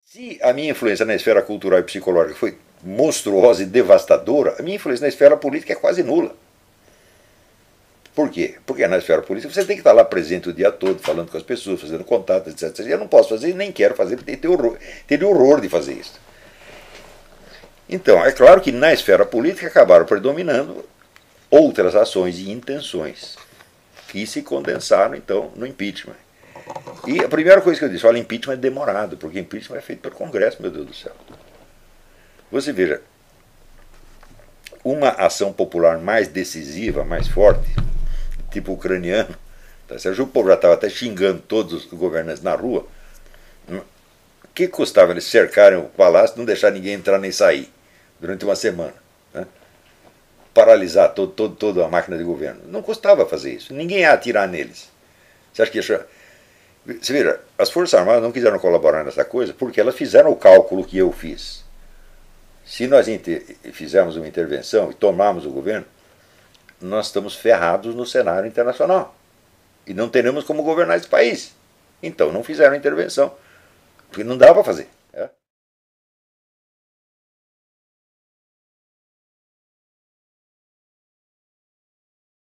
Se a minha influência na esfera cultural e psicológica foi monstruosa e devastadora, a minha influência na esfera política é quase nula. Por quê? Porque na esfera política você tem que estar lá presente o dia todo, falando com as pessoas, fazendo contatos, etc. Eu não posso fazer e nem quero fazer, porque teria horror de fazer isso. Então, é claro que na esfera política acabaram predominando outras ações e intenções que se condensaram, então, no impeachment. E a primeira coisa que eu disse, olha, impeachment é demorado, porque impeachment é feito pelo Congresso, meu Deus do céu. Você veja, uma ação popular mais decisiva, mais forte, tipo ucraniano, tá? O povo já estava até xingando todos os governantes na rua. O que custava eles cercarem o palácio e não deixar ninguém entrar nem sair durante uma semana? Né? Paralisar toda a máquina de governo. Não custava fazer isso. Ninguém ia atirar neles. Você acha que isso... Você veja, as Forças Armadas não quiseram colaborar nessa coisa porque elas fizeram o cálculo que eu fiz. Se nós fizermos uma intervenção e tomarmos o governo, nós estamos ferrados no cenário internacional. E não teremos como governar esse país. Então não fizeram intervenção. Porque não dá para fazer.